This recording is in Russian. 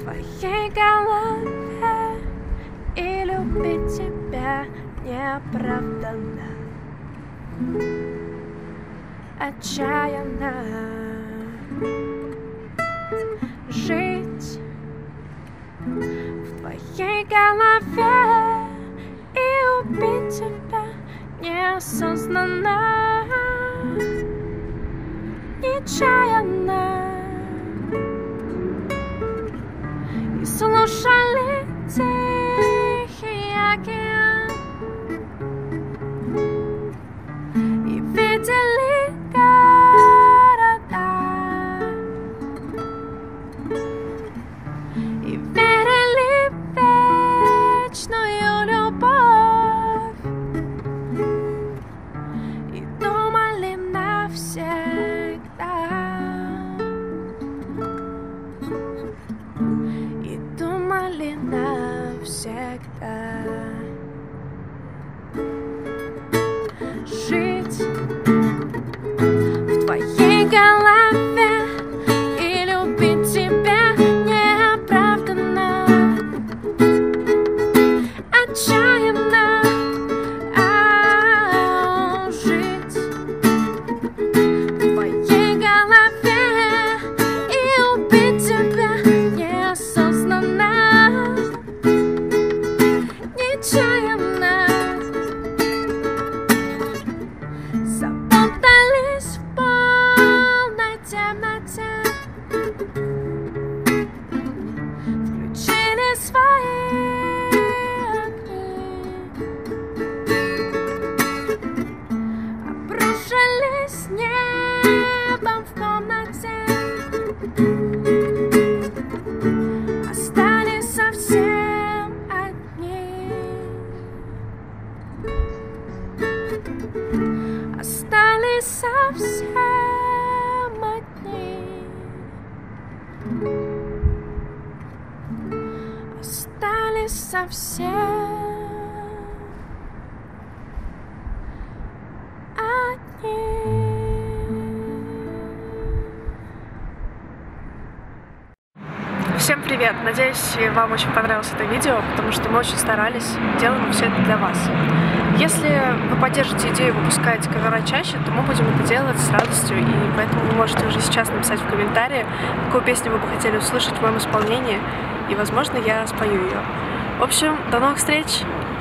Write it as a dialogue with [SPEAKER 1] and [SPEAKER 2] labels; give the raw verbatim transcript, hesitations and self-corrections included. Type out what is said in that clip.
[SPEAKER 1] твоей голове, и любить тебя неоправданно, отчаянно. Жить в твоей голове и убить тебя неосознанно, нечаянно. И слушали тихий океан, и видели города, и верили в вечную любовь, и думали навсегда, и думали навсегда. Жить в твоей голове и любить тебя неоправданно, отчаянно. А, жить в твоей голове и убить тебя неосознанно, нечаянно. Запутались в полной темноте, включили свои огни, обрушились небом в комнате, остались совсем одни, остались совсем одни, остались совсем одни. Всем привет! Надеюсь, вам очень понравилось это видео, потому что мы очень старались, делаем все это для вас. Если вы поддержите идею выпускать кавера чаще, то мы будем это делать с радостью, и поэтому вы можете уже сейчас написать в комментарии, какую песню вы бы хотели услышать в моем исполнении, и, возможно, я спою ее. В общем, до новых встреч!